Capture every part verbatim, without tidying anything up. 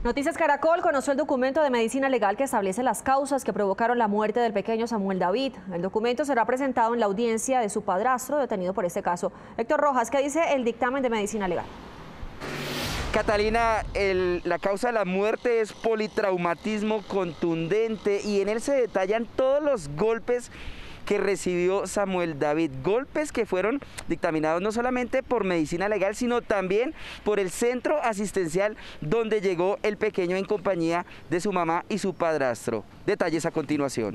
Noticias Caracol conoció el documento de medicina legal que establece las causas que provocaron la muerte del pequeño Samuel David. El documento será presentado en la audiencia de su padrastro detenido por este caso. Héctor Rojas, ¿qué dice el dictamen de medicina legal? Catalina, el, la causa de la muerte es politraumatismo contundente y en él se detallan todos los golpes que recibió Samuel David, golpes que fueron dictaminados no solamente por medicina legal, sino también por el centro asistencial donde llegó el pequeño en compañía de su mamá y su padrastro. Detalles a continuación.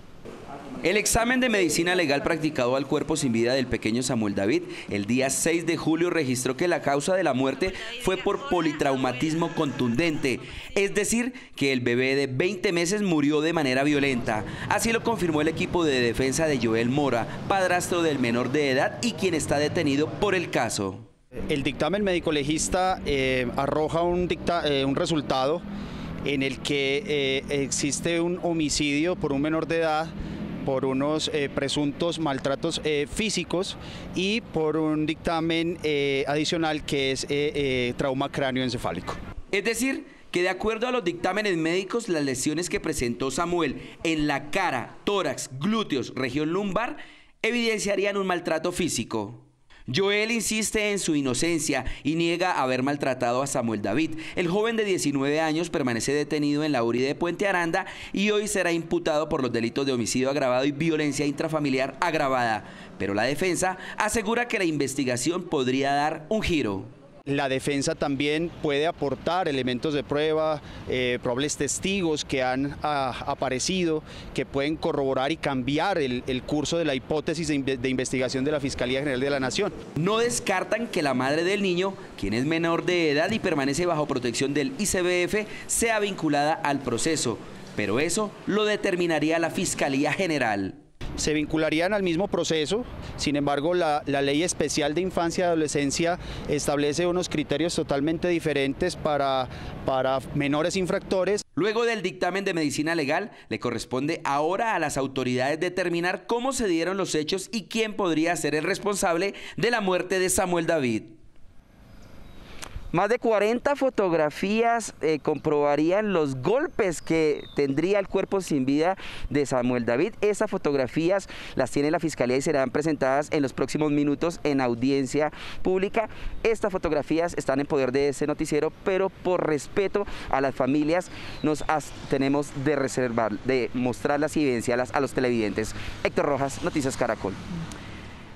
El examen de medicina legal practicado al cuerpo sin vida del pequeño Samuel David el día seis de julio registró que la causa de la muerte fue por politraumatismo contundente, es decir, que el bebé de veinte meses murió de manera violenta. Así lo confirmó el equipo de defensa de Joel Mora, padrastro del menor de edad y quien está detenido por el caso. El dictamen médico legista eh, arroja un, dicta, eh, un resultado en el que eh, existe un homicidio por un menor de edad, por unos eh, presuntos maltratos eh, físicos y por un dictamen eh, adicional que es eh, eh, trauma cráneoencefálico. Es decir, que de acuerdo a los dictámenes médicos, las lesiones que presentó Samuel en la cara, tórax, glúteos, región lumbar, evidenciarían un maltrato físico. Joel insiste en su inocencia y niega haber maltratado a Samuel David. El joven de diecinueve años permanece detenido en la U R I de Puente Aranda y hoy será imputado por los delitos de homicidio agravado y violencia intrafamiliar agravada. Pero la defensa asegura que la investigación podría dar un giro. La defensa también puede aportar elementos de prueba, eh, probables testigos que han a, aparecido, que pueden corroborar y cambiar el, el curso de la hipótesis de, de investigación de la Fiscalía General de la Nación. No descartan que la madre del niño, quien es menor de edad y permanece bajo protección del I C B F, sea vinculada al proceso, pero eso lo determinaría la Fiscalía General. Se vincularían al mismo proceso, sin embargo la, la Ley Especial de Infancia y Adolescencia establece unos criterios totalmente diferentes para, para menores infractores. Luego del dictamen de medicina legal, le corresponde ahora a las autoridades determinar cómo se dieron los hechos y quién podría ser el responsable de la muerte de Samuel David. Más de cuarenta fotografías eh, comprobarían los golpes que tendría el cuerpo sin vida de Samuel David. Esas fotografías las tiene la Fiscalía y serán presentadas en los próximos minutos en audiencia pública. Estas fotografías están en poder de ese noticiero, pero por respeto a las familias nos tenemos de reservar, de mostrarlas y evidenciarlas a los televidentes. Héctor Rojas, Noticias Caracol.